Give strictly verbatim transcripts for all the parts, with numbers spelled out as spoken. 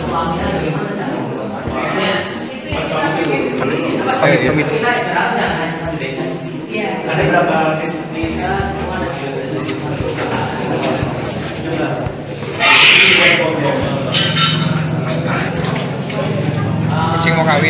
Pamit, pamit. Ada berapa desa? Semua ada tiga belas. Kucing mau kawin.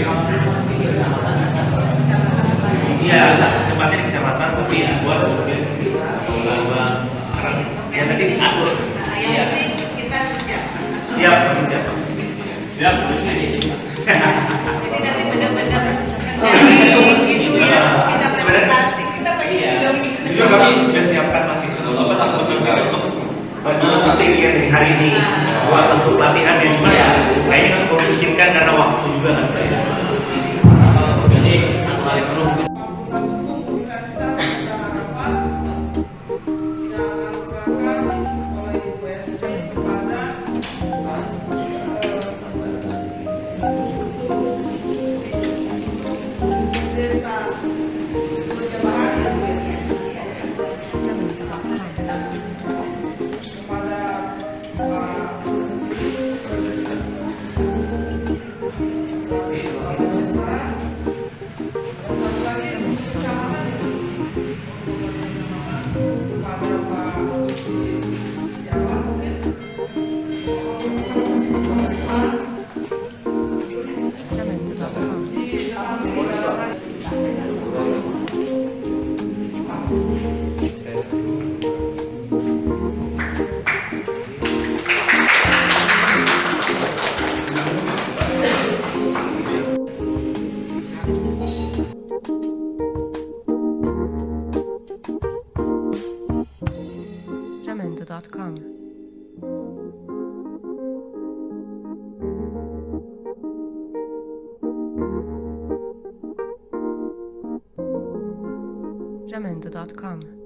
Iya, tempatnya di kecamatan tapi dibuat sebagai lama orang. Ya nanti atur. Iya. Kita siap. Siap, kami siap. Siap, jadi nanti benar-benar gitu ya. Kita presentasi, kita pengen juga kami sudah siapkan mahasiswa apa takut mahasiswa untuk materi yang di hari ini buat langsung pelatihan ya, cuma ya kayaknya kan memungkinkan karena waktu juga kan. Jadi satu hari penuh. Desa, Surya, Bahari, kepada Pak Desa, dan satu lagi kecamatan itu kepada Pak Salah mungkin. dot com. Jamendo dot com.